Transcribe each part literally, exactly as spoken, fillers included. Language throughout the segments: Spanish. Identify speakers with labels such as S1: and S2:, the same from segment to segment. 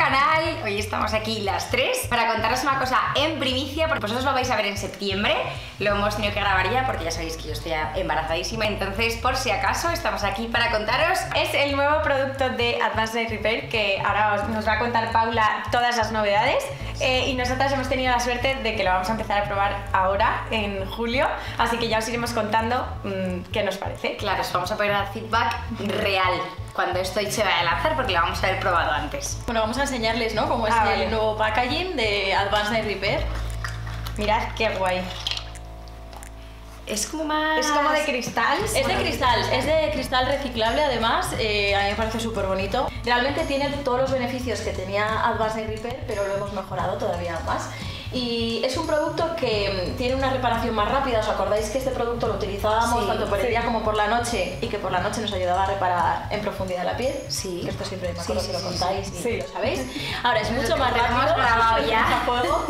S1: canal. Hoy estamos aquí las tres para contaros una cosa en primicia, porque vosotros lo vais a ver en septiembre. Lo hemos tenido que grabar ya porque ya sabéis que yo estoy embarazadísima. Entonces, por si acaso, estamos aquí para contaros. Es el nuevo producto de Advanced Night Repair, que ahora os, nos va a contar Paula todas las novedades. Eh, y nosotras hemos tenido la suerte de que lo vamos a empezar a probar ahora, en julio. Así que ya os iremos contando mmm, qué nos parece. Claro, os vamos a poder dar feedback real cuando esto se vaya a lanzar, porque lo vamos a haber probado antes.
S2: Bueno, vamos a enseñarles, ¿no?, cómo es ah, el vale. nuevo packaging de Advanced Night Repair.
S1: Mirad qué guay. Es como más...
S2: Es como de cristal. Es de cristal, es de cristal reciclable además, eh, a mí me parece súper bonito. Realmente tiene todos los beneficios que tenía Advanced Night Repair, pero lo hemos mejorado todavía más. Y es un producto que tiene una reparación más rápida. ¿Os acordáis que este producto lo utilizábamos sí, tanto por el sí. día como por la noche, y que por la noche nos ayudaba a reparar en profundidad la piel? Sí. Que esto siempre me acuerdo sí, sí, que lo contáis sí, y sí. lo sabéis. Ahora es mucho más rápido,
S1: grabado ya.
S2: Juego,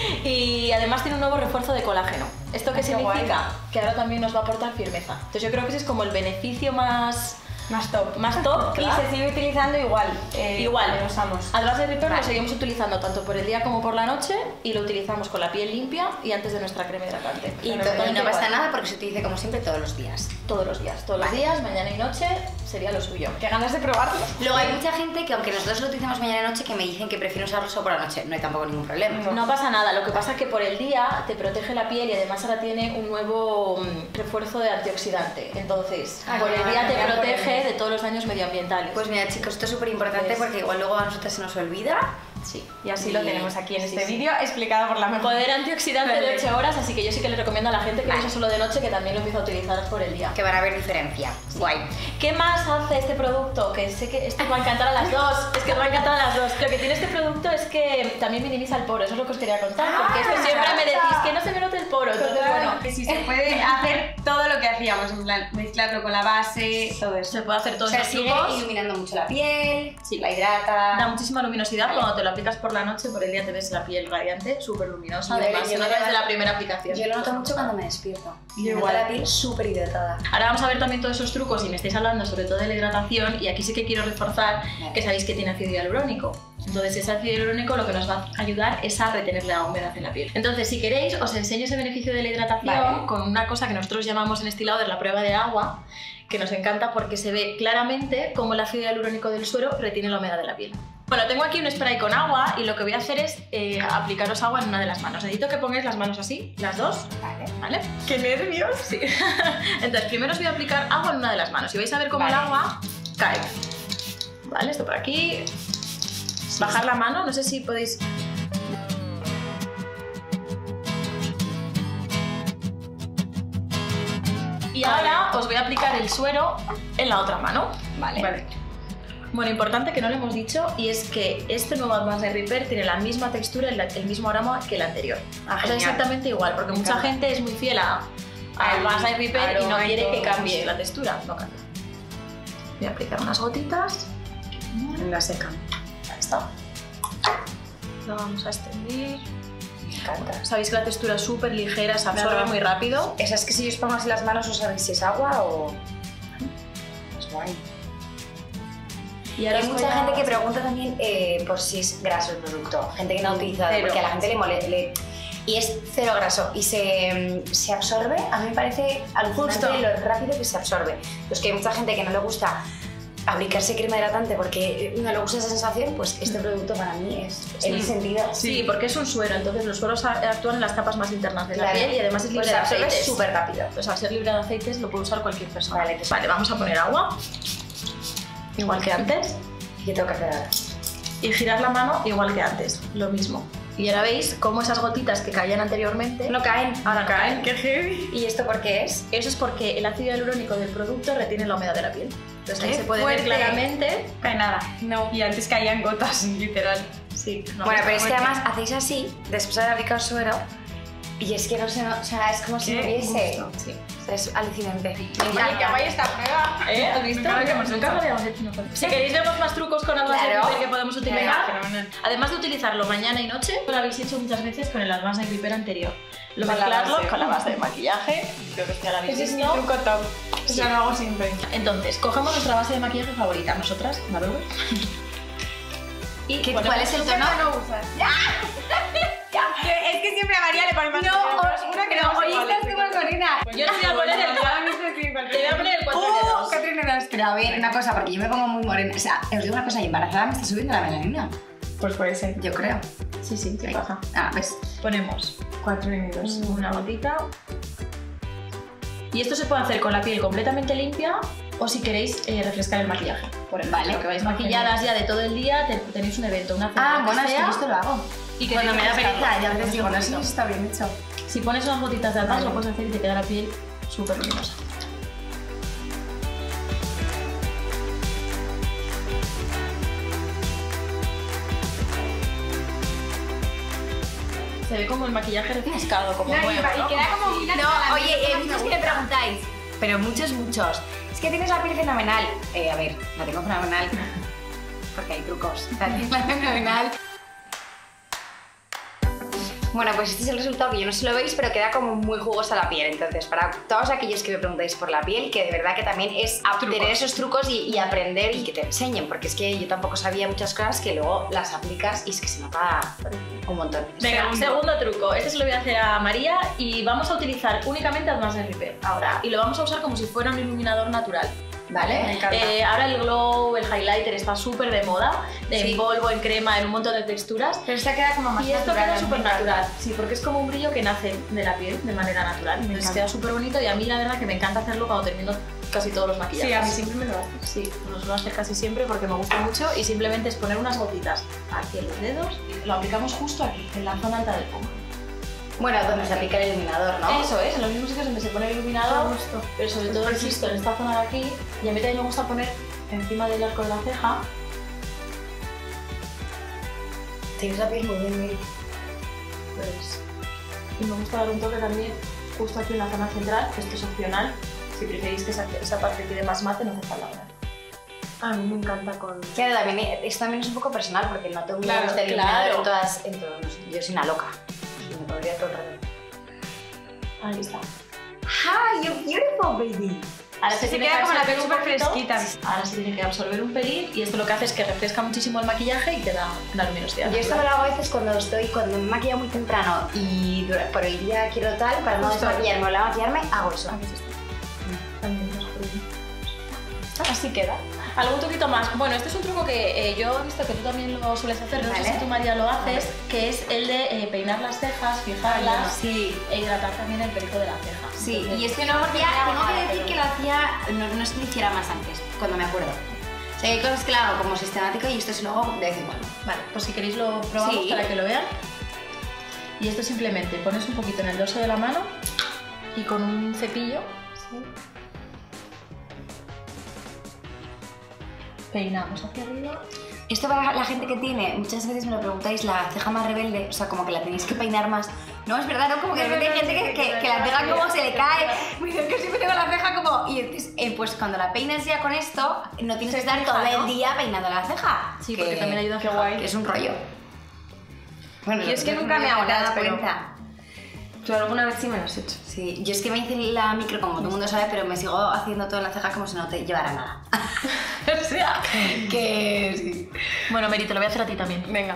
S2: y además tiene un nuevo refuerzo de colágeno. ¿Esto qué significa? Guay. Que ahora también nos va a aportar firmeza. Entonces yo creo que ese es como el beneficio más...
S1: Más top.
S2: Más top,
S1: claro. Y se sigue utilizando igual.
S2: Eh, igual.
S1: Lo usamos.
S2: Advanced Night Repair vale. lo seguimos utilizando tanto por el día como por la noche, y lo utilizamos con la piel limpia y antes de nuestra crema hidratante.
S1: Y, no, y no pasa nada porque se utiliza como siempre todos los días.
S2: Todos los días. Todos vale. los días, mañana y noche, sería lo suyo.
S1: Qué ganas de probarlo. Luego hay mucha gente que, aunque nosotros lo utilizamos mañana y noche, que me dicen que prefieren usarlo solo por la noche. No hay tampoco ningún problema.
S2: No, no pasa nada. Lo que pasa es que por el día te protege la piel y además ahora tiene un nuevo um, refuerzo de antioxidante. Entonces, ah, por el día te protege de todos los daños medioambientales.
S1: Pues mira, chicos, esto es súper importante pues, porque igual luego a nosotros se nos olvida.
S2: Sí.
S1: Y así
S2: y
S1: lo tenemos aquí en
S2: sí,
S1: este
S2: sí.
S1: vídeo explicado por la mejor.
S2: Poder antioxidante de ocho horas, así que yo sí que les recomiendo a la gente que vale. lo use solo de noche, que también lo empieza a utilizar por el día.
S1: Que van a ver diferencia. Sí. Guay.
S2: ¿Qué más hace este producto? Que sé que esto va a encantar a las dos. Es que os va a encantar a las dos. Lo que tiene este producto es que también minimiza el poro. Eso es lo que os quería contar.
S1: Ah,
S2: porque esto siempre me decís que no se me note el poro. Entonces, bueno,
S1: que si se puede hacer todo lo que hacíamos, en plan, mezclarlo con la base, todo eso.
S2: Se puede hacer todo
S1: eso.
S2: O sea,
S1: sigue
S2: trucos.
S1: iluminando mucho la piel, sí. la hidrata.
S2: Da muchísima luminosidad vale. cuando te lo aplicas por la noche. Por el día te ves la piel radiante, súper luminosa. Además, se nota desde la primera aplicación.
S1: Yo lo noto mucho cuando me despierto. Y igual la piel súper hidratada.
S2: Ahora vamos a ver también todos esos trucos, y me estáis hablando sobre todo de la hidratación, y aquí sí que quiero reforzar vale. que sabéis que tiene ácido hialurónico. Entonces ese ácido hialurónico lo que nos va a ayudar es a retener la humedad en la piel. Entonces, si queréis, os enseño ese beneficio de la hidratación vale. con una cosa que nosotros llamamos en Estilador la prueba de agua, que nos encanta porque se ve claramente cómo el ácido hialurónico del suero retiene la humedad de la piel. Bueno, tengo aquí un spray con agua y lo que voy a hacer es eh, aplicaros agua en una de las manos. Necesito que pongáis las manos así, las dos. Vale. ¿Vale?
S1: ¡Qué nervios!
S2: Sí. Entonces, primero os voy a aplicar agua en una de las manos y vais a ver cómo vale. el agua cae. Vale, esto por aquí. Sí. Bajar la mano, no sé si podéis... Y ahora os voy a aplicar el suero en la otra mano. Vale. Vale. Bueno, importante que no lo hemos dicho, y es que este nuevo Advanced Night Repair tiene la misma textura, el, el mismo aroma que el anterior. Ah, o sea, exactamente igual, porque mucha gente es muy fiel a, a Advanced Night Repair y no quiere que cambie la textura. No cambia. Voy a aplicar unas gotitas
S1: en la seca.
S2: Ahí está. Lo vamos a extender.
S1: Me encanta.
S2: Sabéis que la textura es súper ligera, se absorbe claro. muy rápido.
S1: Esa es que si os pongo así las manos, ¿os sabéis si es agua o...? Es guay. Y ahora hay mucha a... gente que pregunta también eh, por si es graso el producto, gente que no ha utilizado, cero. Porque a la gente le molesta. Y es cero graso y se, se absorbe, a mí me parece alucinante lo rápido que se absorbe. Pues que hay mucha gente que no le gusta aplicarse crema hidratante porque no le gusta esa sensación, pues este producto para mí es sí. en ese sentido.
S2: Sí, sí, porque es un suero, entonces los sueros actúan en las capas más internas de claro. la piel y además es libre pues de aceites.
S1: Súper rápido.
S2: Pues al ser libre de aceites lo puede usar cualquier persona. Vale, vale, vamos a poner agua. Igual que antes.
S1: ¿Y qué tengo que hacer ahora?
S2: Y girar la mano igual que antes, lo mismo. Y ahora veis cómo esas gotitas que caían anteriormente
S1: no caen.
S2: Ahora no caen.
S1: ¡Qué heavy! ¿Y esto por qué es?
S2: Eso es porque el ácido hialurónico del producto retiene la humedad de la piel. Entonces ahí
S1: ¿Eh?
S2: se puede
S1: fuerte.
S2: ver claramente.
S1: Cae nada. No. Y antes caían gotas, literal.
S2: Sí. No,
S1: bueno, pero es que además hacéis así, después de haber aplicado suero, y es que no se... O sea, es como si no hubiese. Sí. O sea, es alucinante.
S3: Oye, qué guay esta prueba.
S2: ¿Eh? ¿Has visto?
S3: Claro que hemos
S2: Nunca lo habíamos hecho. Si queréis vemos más trucos con Advanced Night Repair que podemos utilizar.
S3: Claro,
S2: además de utilizarlo mañana y noche, lo habéis hecho muchas veces con el Advanced Night Repair anterior. Lo
S1: con
S2: mezclarlo
S1: la
S2: con la base de maquillaje. Creo que ya la habéis
S3: visto.
S2: Ese es mi
S3: truco top.
S2: Sí.
S3: Eso lo hago siempre.
S2: Entonces, cogemos nuestra base de maquillaje favorita, nosotras, la Bebe. Y
S1: ¿Qué,
S2: ponemos-
S1: ¿Cuál es el tono?
S3: no usas. Es que siempre a María le pone más
S1: No,
S3: negros. Una que no,
S1: hoy estás súper morena.
S2: Yo te voy a poner el, te voy a poner el cuatro de
S1: ¡Oh!
S2: dos.
S1: cuatro de dos. Pero a ver, una cosa, porque yo me pongo muy morena. O sea, os digo una cosa, y embarazada me está subiendo la melanina.
S3: Pues puede ser.
S1: Yo creo.
S2: Sí, sí, te pasa.
S1: Ah, pues.
S2: Ponemos
S3: Cuatro minutos.
S2: una gotita. Y esto se puede hacer con la piel completamente limpia o si queréis eh, refrescar el maquillaje. Por ejemplo,
S1: Vale.
S2: que vais maquilladas ya de todo el día, te- tenéis un evento, una cena,
S1: Ah,
S2: lo
S1: bueno, es que
S2: sea,
S1: yo esto lo hago.
S2: y que
S1: Cuando
S2: te
S1: me da
S2: refresca.
S1: pereza, ya a veces digo, no sé si está bien hecho.
S2: Si pones unas gotitas de atrás,
S1: Vale.
S2: lo puedes hacer y te queda la piel súper luminosa. Se ve como el maquillaje refrescado, como
S3: No, y
S2: nuevo,
S3: va- y
S2: ¿no?
S3: queda como muy natural, a
S1: No,
S3: mí
S1: oye,
S3: es lo
S1: eh,
S3: que más
S1: muchos
S3: me
S1: que me
S3: gusta.
S1: preguntáis, pero muchos, muchos. Es que tienes la piel fenomenal. Eh, a ver, la tengo fenomenal. Porque hay trucos. La tienes fenomenal. Bueno, pues este es el resultado que yo no sé si lo veis, pero queda como muy jugosa la piel. Entonces, para todos aquellos que me preguntáis por la piel, que de verdad que también es tener esos trucos y, y aprender y que te enseñen, porque es que yo tampoco sabía muchas cosas que luego las aplicas y es que se nota un montón.
S2: Venga, un segundo truco. Este se lo voy a hacer a María y vamos a utilizar únicamente Advanced Repair ahora. Y lo vamos a usar como si fuera un iluminador natural. ¿Vale?
S1: Me encanta.
S2: Eh, ahora el glow, el highlighter está súper de moda, en
S1: Sí.
S2: polvo, en crema, en un montón de texturas.
S3: Pero esta queda como más
S2: Y esto
S3: natural.
S2: queda
S3: a mí
S2: súper
S3: me encanta.
S2: natural, sí, porque es como un brillo que nace de la piel de manera natural. Entonces
S3: encanta.
S2: queda súper bonito y a mí la verdad que me encanta hacerlo cuando termino casi todos los maquillajes.
S3: Sí, a mí siempre me lo hace.
S2: Sí, lo suelo hacer casi siempre porque me gusta mucho y simplemente es poner unas gotitas aquí en los dedos y lo aplicamos justo aquí, en la zona alta del pómulo.
S1: Bueno, donde se aplica el iluminador, ¿no?
S2: Eso es, en los mismos sitios donde se pone el iluminador, pero sobre todo insisto en esta zona de aquí y a mí también me gusta poner encima del arco de la ceja.
S1: Tienes la piel muy bien, muy bien.
S2: Pues, y me gusta dar un toque también justo aquí en la zona central, que esto es opcional. Si preferís que esa, esa parte quede más mate, no hace falta nada.
S3: A mí me encanta con...
S1: Claro, también, esto también es un poco personal porque no tengo
S2: Claro,
S1: este iluminador
S2: claro.
S1: en todas, en todos, no sé, yo soy una loca. Y me podría todo el rato.
S2: Ahí está.
S1: Hi, you're beautiful, baby.
S2: Ahora
S3: Se
S2: tiene
S3: queda
S2: que
S3: como la
S2: absorber
S3: piel
S2: un
S3: súper
S2: poquito.
S3: fresquita.
S2: Ahora se tiene que absorber un pelín y esto lo que hace es que refresca muchísimo el maquillaje y te da una luminosidad.
S1: Yo esto me lo hago a veces cuando estoy, cuando me maquillo muy temprano y dura- por el día quiero tal, para no
S3: Justo.
S1: desmaquillarme o la maquillarme, hago eso.
S2: Así queda. ¿Algún truquito más? Bueno, este es un truco que eh, yo he visto que tú también lo sueles hacer, no sé
S1: Vale.
S2: si tú, María, lo haces, que es el de eh, peinar las cejas, fijarlas
S1: Sí.
S2: e hidratar también el pelito de la ceja.
S1: Sí,
S2: Entonces,
S1: y es que no, porque ya tengo que decir que lo hacía, no, no es que lo hiciera más antes, cuando me acuerdo. O sea, hay cosas que lo hago como sistemático y esto sí lo hago de vez en cuando.
S2: Vale, pues si queréis lo probamos
S1: Sí.
S2: para que lo vean. Y esto simplemente pones un poquito en el dorso de la mano y con un cepillo peinamos hacia arriba.
S1: Esto para la gente que tiene, muchas veces me lo preguntáis, la ceja más rebelde, o sea, como que la tenéis que peinar más. No, es verdad, ¿no? Como que de repente hay gente que, que, que la ceja como se le cae. Me dicen que siempre tengo la ceja como... Y entonces, eh, pues cuando la peinas ya con esto, no tienes que estar
S2: fija,
S1: todo
S2: ¿no?
S1: el día peinando la ceja.
S2: Sí,
S1: que-
S2: porque también ayuda a
S1: Qué
S2: fijar.
S1: guay. Que es un rollo. Bueno,
S3: Yo es que nunca me hago nada, pero-
S1: cuenta.
S3: Tú alguna vez sí me lo has hecho.
S1: Sí, yo es que me hice la micro como todo el mundo sabe, pero me sigo haciendo todo en la ceja como si no te llevara nada. O sea, que sí.
S2: Bueno, Meri, te lo voy a hacer a ti también.
S3: Venga.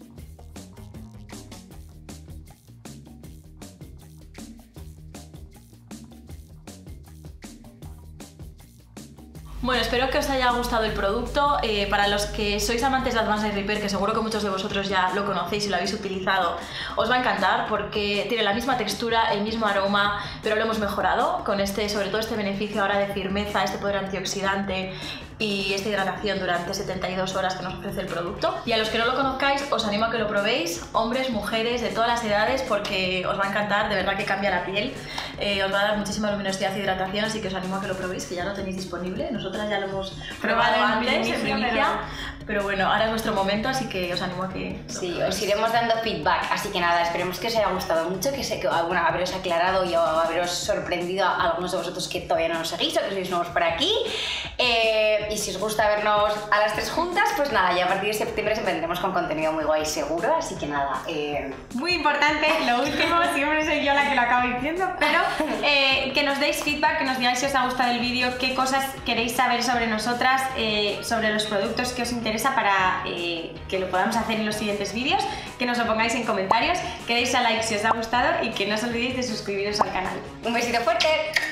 S2: Bueno, espero que os haya gustado el producto. Eh, para los que sois amantes de Advanced Repair, que seguro que muchos de vosotros ya lo conocéis y lo habéis utilizado, os va a encantar porque tiene la misma textura, el mismo aroma, pero lo hemos mejorado con este, sobre todo este beneficio ahora de firmeza, este poder antioxidante y esta hidratación durante setenta y dos horas que nos ofrece el producto. Y a los que no lo conozcáis, os animo a que lo probéis, hombres, mujeres, de todas las edades, porque os va a encantar, de verdad que cambia la piel, eh, os va a dar muchísima luminosidad y hidratación, así que os animo a que lo probéis, que ya lo tenéis disponible. Nosotras ya lo hemos probado,
S3: Probado en
S2: antes, en
S3: primicia,
S2: primicia, pero... pero bueno, ahora es vuestro momento, así que os animo a que lo
S1: Sí,
S2: probéis.
S1: os iremos dando feedback, así que nada, esperemos que os haya gustado mucho, que sé que bueno, haberos aclarado y haberos sorprendido a algunos de vosotros que todavía no nos seguís o que sois nuevos por aquí. Eh, y si os gusta vernos a las tres juntas, pues nada, ya a partir de septiembre se vendremos con contenido muy guay seguro, así que nada. Eh...
S3: Muy importante, lo último, siempre soy yo la que lo acabo diciendo, pero eh, que nos deis feedback, que nos digáis si os ha gustado el vídeo, qué cosas queréis saber sobre nosotras, eh, sobre los productos que os interesan interesa para eh, que lo podamos hacer en los siguientes vídeos, que nos lo pongáis en comentarios, que deis a like si os ha gustado y que no os olvidéis de suscribiros al canal.
S1: Un besito fuerte.